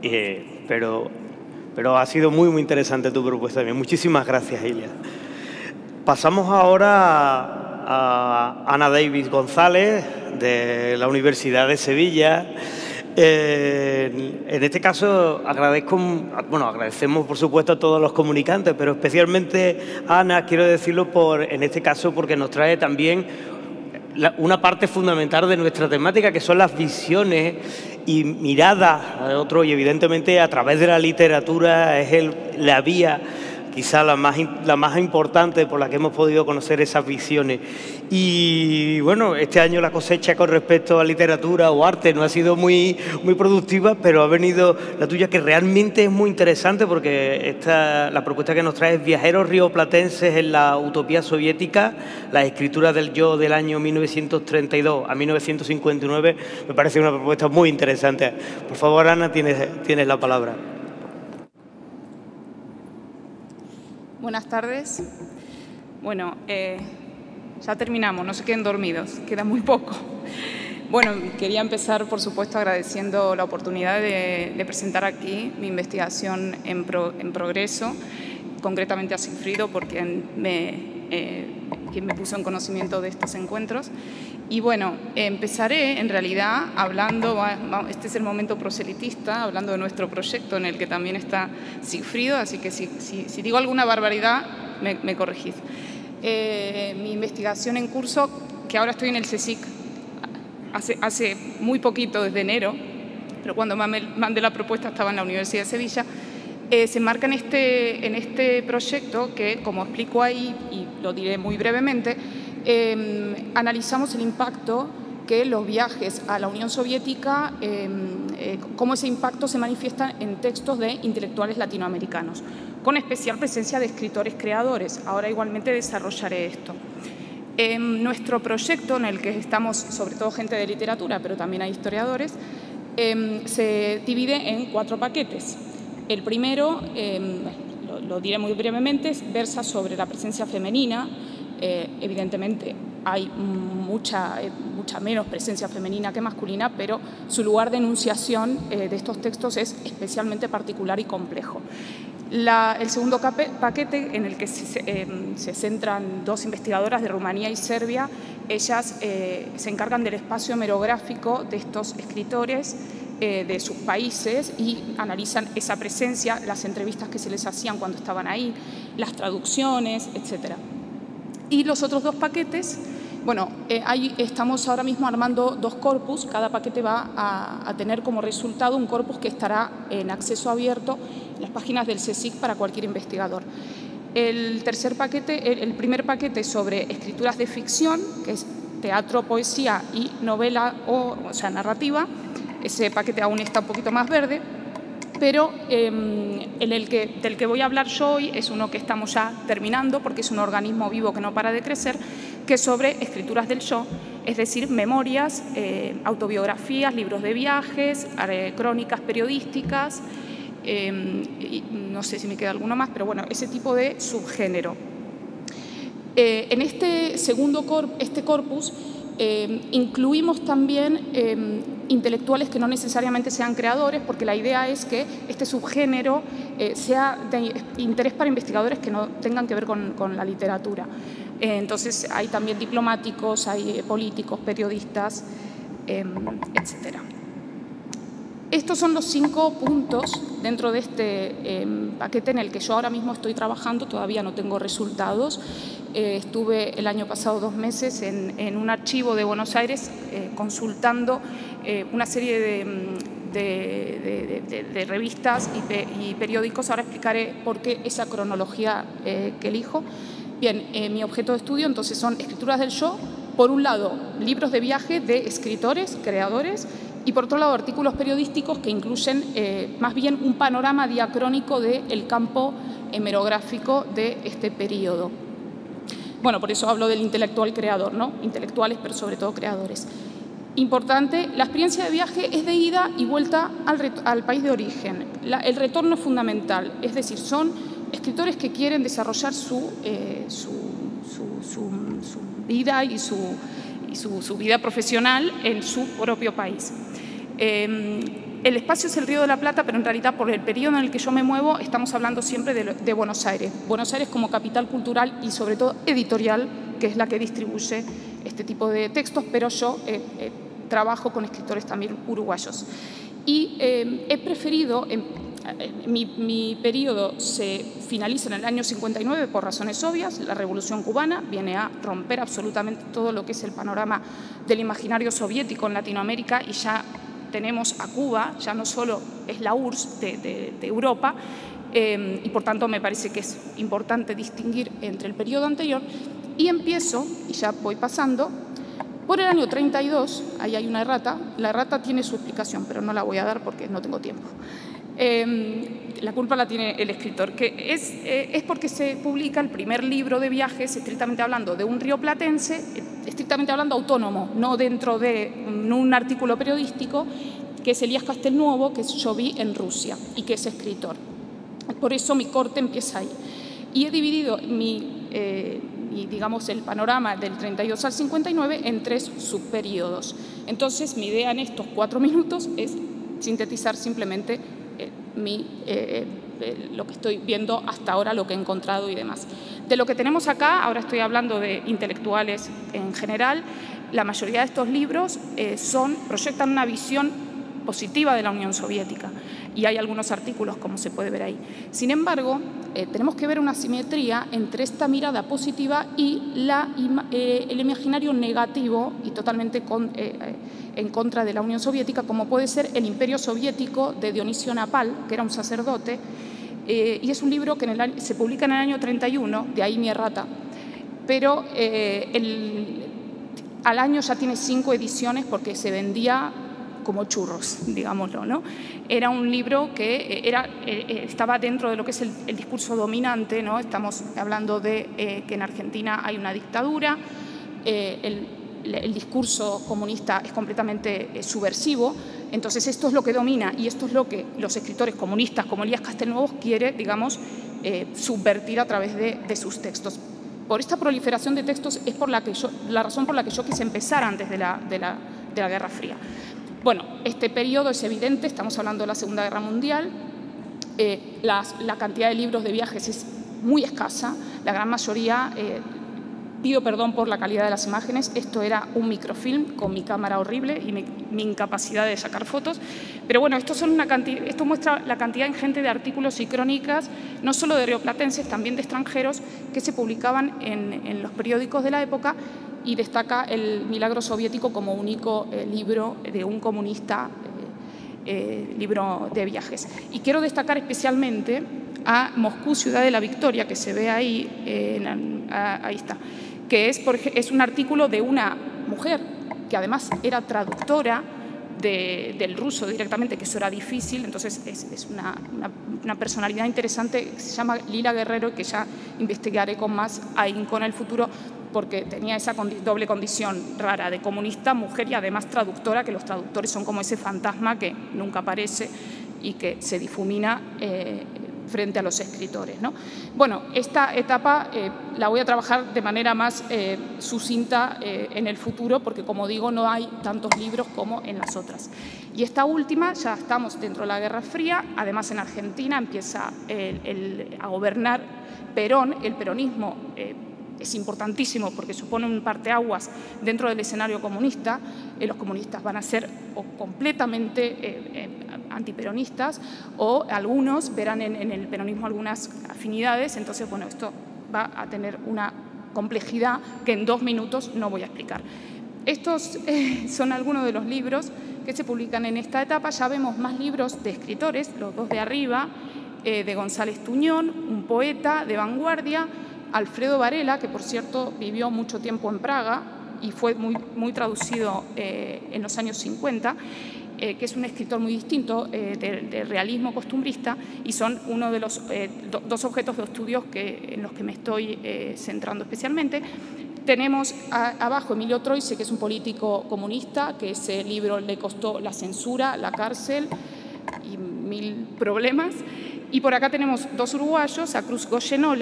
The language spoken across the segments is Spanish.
pero ha sido muy, muy interesante tu propuesta también. Muchísimas gracias, Ilia. Pasamos ahora a Ana Davis González, de la Universidad de Sevilla. En este caso agradecemos por supuesto a todos los comunicantes, pero especialmente a Ana, quiero decirlo en este caso porque nos trae también una parte fundamental de nuestra temática, que son las visiones y miradas a otro, y evidentemente a través de la literatura es la vía quizá la más importante por la que hemos podido conocer esas visiones. Y bueno, este año la cosecha con respecto a literatura o arte no ha sido muy productiva, pero ha venido la tuya, que realmente es muy interesante, porque la propuesta que nos trae es Viajeros rioplatenses en la utopía soviética, las escrituras del yo del año 1932 a 1959. Me parece una propuesta muy interesante. Por favor, Ana, tienes la palabra. Buenas tardes. Bueno, ya terminamos, no se queden dormidos, queda muy poco. Bueno, quería empezar, por supuesto, agradeciendo la oportunidad de presentar aquí mi investigación en progreso, concretamente a Sigfrido, porque quien me puso en conocimiento de estos encuentros. Y bueno, empezaré en realidad hablando, este es el momento proselitista, hablando de nuestro proyecto en el que también está Sigfrido, así que si digo alguna barbaridad, me corregís. Mi investigación en curso, que ahora estoy en el CSIC, hace muy poquito, desde enero, pero cuando mandé la propuesta estaba en la Universidad de Sevilla, se enmarca en este proyecto que, como explico ahí, y lo diré muy brevemente, analizamos el impacto que los viajes a la Unión Soviética, cómo ese impacto se manifiesta en textos de intelectuales latinoamericanos, con especial presencia de escritores creadores. Ahora igualmente desarrollaré esto. Nuestro proyecto, en el que estamos sobre todo gente de literatura, pero también hay historiadores, se divide en 4 paquetes. El primero, lo diré muy brevemente, versa sobre la presencia femenina. Evidentemente hay mucha menos presencia femenina que masculina, pero su lugar de enunciación de estos textos es especialmente particular y complejo. El segundo paquete, en el que se centran 2 investigadoras de Rumanía y Serbia, ellas se encargan del espacio hemerográfico de estos escritores de sus países y analizan esa presencia, las entrevistas que se les hacían cuando estaban ahí, las traducciones, etcétera. Y los otros 2 paquetes, bueno, ahí estamos ahora mismo armando 2 corpus. Cada paquete va a tener como resultado un corpus que estará en acceso abierto en las páginas del CSIC para cualquier investigador. El primer paquete sobre escrituras de ficción, que es teatro, poesía y novela, o sea, narrativa. Ese paquete aún está un poquito más verde, pero del que voy a hablar yo hoy es uno que estamos ya terminando, porque es un organismo vivo que no para de crecer, que es sobre escrituras del yo, es decir, memorias, autobiografías, libros de viajes, crónicas periodísticas, y no sé si me queda alguno más, pero bueno, ese tipo de subgénero. En este segundo corpus incluimos también intelectuales que no necesariamente sean creadores, porque la idea es que este subgénero sea de interés para investigadores que no tengan que ver con la literatura. Entonces hay también diplomáticos, hay políticos, periodistas, etcétera. Estos son los 5 puntos dentro de este paquete en el que yo ahora mismo estoy trabajando. Todavía no tengo resultados. Estuve el año pasado 2 meses en un archivo de Buenos Aires consultando una serie de revistas y periódicos. Ahora explicaré por qué esa cronología que elijo. Bien, mi objeto de estudio entonces son escrituras del yo. Por un lado, libros de viaje de escritores, creadores, y por otro lado, artículos periodísticos que incluyen más bien un panorama diacrónico del campo hemerográfico de este periodo. Bueno, por eso hablo del intelectual creador, ¿no? Intelectuales, pero sobre todo creadores. Importante, la experiencia de viaje es de ida y vuelta al país de origen. El retorno es fundamental, es decir, son escritores que quieren desarrollar su vida y su vida profesional en su propio país. el espacio es el Río de la Plata, pero en realidad por el periodo en el que yo me muevo estamos hablando siempre de Buenos Aires. Buenos Aires como capital cultural y sobre todo editorial, que es la que distribuye este tipo de textos, pero yo trabajo con escritores también uruguayos. Y he preferido, mi periodo se finaliza en el año 59 por razones obvias. La Revolución Cubana viene a romper absolutamente todo lo que es el panorama del imaginario soviético en Latinoamérica y ya tenemos a Cuba, ya no solo es la URSS de Europa, y por tanto me parece que es importante distinguir entre el periodo anterior. Y empiezo, y ya voy pasando, por el año 32, ahí hay una errata. La errata tiene su explicación, pero no la voy a dar porque no tengo tiempo. La culpa la tiene el escritor, que es porque se publica el primer libro de viajes, estrictamente hablando, de un rioplatense, estrictamente hablando autónomo, no dentro de un artículo periodístico, que es Elías Castelnuovo, que yo vi en Rusia y que es escritor. Por eso mi corte empieza ahí. Y he dividido digamos, el panorama del 32 al 59 en 3 subperiodos. Entonces, mi idea en estos 4 minutos es sintetizar simplemente lo que estoy viendo hasta ahora, lo que he encontrado y demás. De lo que tenemos acá, ahora estoy hablando de intelectuales en general, la mayoría de estos libros proyectan una visión positiva de la Unión Soviética y hay algunos artículos, como se puede ver ahí. Sin embargo, tenemos que ver una simetría entre esta mirada positiva y el imaginario negativo y totalmente en contra de la Unión Soviética, como puede ser El Imperio Soviético de Dionisio Napal, que era un sacerdote, y es un libro que se publica en el año 31, de ahí mi errata, pero al año ya tiene 5 ediciones porque se vendía como churros, digámoslo, ¿no? Era un libro que estaba dentro de lo que es el discurso dominante, ¿no? Estamos hablando de que en Argentina hay una dictadura, el discurso comunista es completamente subversivo, entonces esto es lo que domina y esto es lo que los escritores comunistas como Elías Castelnuovo quiere, digamos, subvertir a través de sus textos. Por esta proliferación de textos es la razón por la que yo quise empezar antes de la Guerra Fría. Bueno, este periodo es evidente, estamos hablando de la Segunda Guerra Mundial, la cantidad de libros de viajes es muy escasa, la gran mayoría, pido perdón por la calidad de las imágenes, esto era un microfilm con mi cámara horrible y mi incapacidad de sacar fotos, pero bueno, esto muestra la cantidad ingente de artículos y crónicas, no solo de rioplatenses, también de extranjeros, que se publicaban en los periódicos de la época, y destaca El Milagro Soviético como único libro de un comunista, libro de viajes. Y quiero destacar especialmente a Moscú, Ciudad de la Victoria, que se ve ahí, ahí está, que es un artículo de una mujer que además era traductora del ruso directamente, que eso era difícil, entonces es una personalidad interesante, que se llama Lila Guerrero, que ya investigaré con más ahínco en el futuro, porque tenía esa doble condición rara de comunista, mujer y además traductora, que los traductores son como ese fantasma que nunca aparece y que se difumina frente a los escritores, ¿no? Bueno, esta etapa la voy a trabajar de manera más sucinta en el futuro, porque como digo, no hay tantos libros como en las otras. Y esta última, ya estamos dentro de la Guerra Fría, además en Argentina empieza a gobernar Perón, el peronismo es importantísimo porque supone un parteaguas dentro del escenario comunista. Los comunistas van a ser completamente antiperonistas, o algunos verán en el peronismo algunas afinidades. Entonces, bueno, esto va a tener una complejidad que en 2 minutos no voy a explicar. Estos son algunos de los libros que se publican en esta etapa. Ya vemos más libros de escritores, los 2 de arriba, de González Tuñón, un poeta de vanguardia, Alfredo Varela, que por cierto vivió mucho tiempo en Praga y fue muy traducido en los años 50, que es un escritor muy distinto, de realismo costumbrista, y son uno de los 2 objetos de estudios en los que me estoy centrando especialmente. Tenemos abajo Emilio Troise, que es un político comunista, que ese libro le costó la censura, la cárcel y 1000 problemas. Y por acá tenemos 2 uruguayos, a Cruz Goyenola,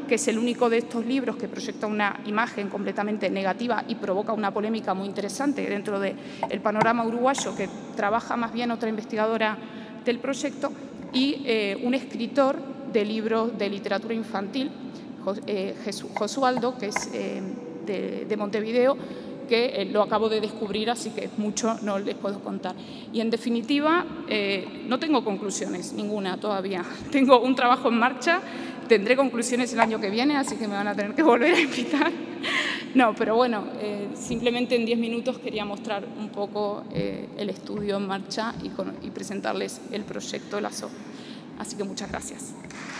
que es el único de estos libros que proyecta una imagen completamente negativa y provoca una polémica muy interesante dentro del panorama uruguayo, que trabaja más bien otra investigadora del proyecto, y un escritor de libros de literatura infantil, Josualdo, que es de Montevideo, que lo acabo de descubrir, así que mucho no les puedo contar. Y en definitiva, no tengo conclusiones, ninguna todavía. Tengo un trabajo en marcha, tendré conclusiones el año que viene, así que me van a tener que volver a invitar. No, pero bueno, simplemente en 10 minutos quería mostrar un poco el estudio en marcha y presentarles el proyecto LASO. Así que muchas gracias.